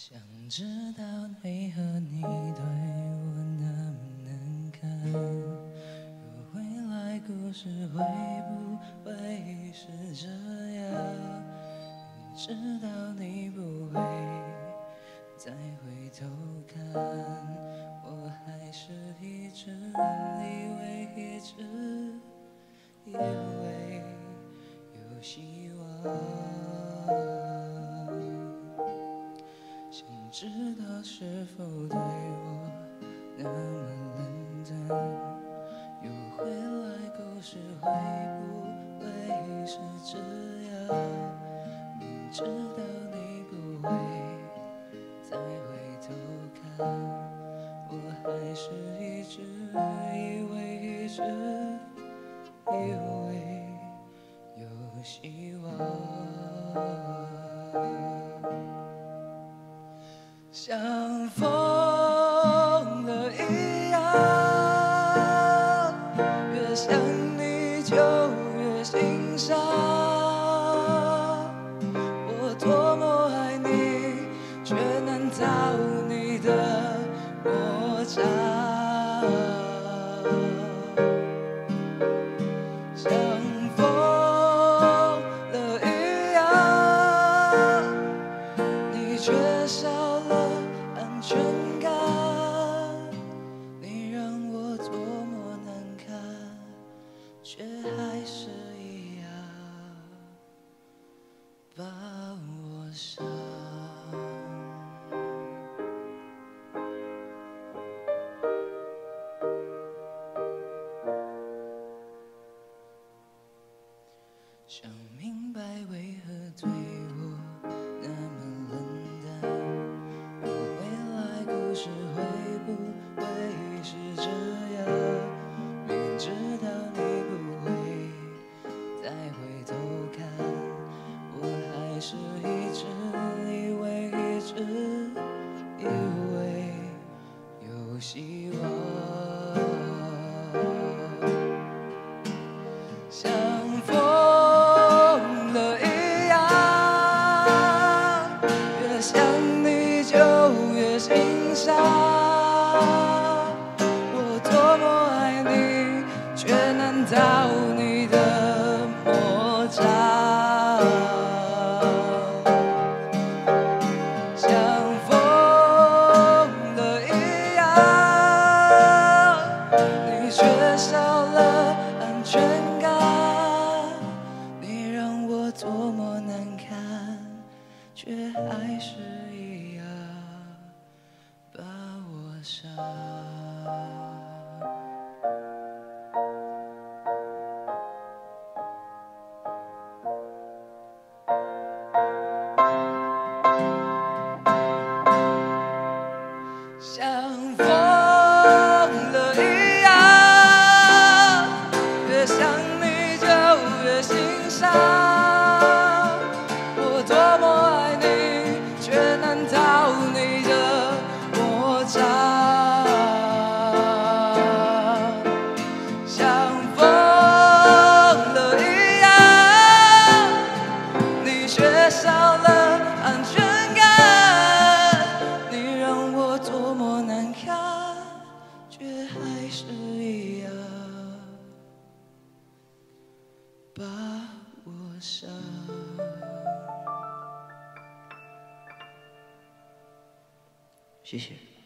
想知道为何你对我那么难堪？若回来故事会不会是这样？明知道你不会再回头看，我还是一直以为有希望。想知道是否对我那么冷淡？又回来故事会不会是这样？明知道你不会再回头看，我还是一直以为有希望。像疯了一样，越想你就越心伤。我多么爱你，却难逃你的魔掌。像疯了一样，你却少了安全感，你让我多么难堪，却还是一样把我伤。想明白为何对我那么冷淡，若回来故事会不会是这样？明知道你不会再回头看，我还是一直以为有希望。像疯了一样，越想你就越心伤。我多么爱你，却难逃你的魔掌。像疯了一样，你却少了安全感，你让我多么难堪，却还是一样把我伤。像疯了一样，越想你就越心伤。我多么爱你，却难逃你的魔掌。像疯了一样，你却少了安全感，你让我多么难堪，却还是一样把我伤。谢谢。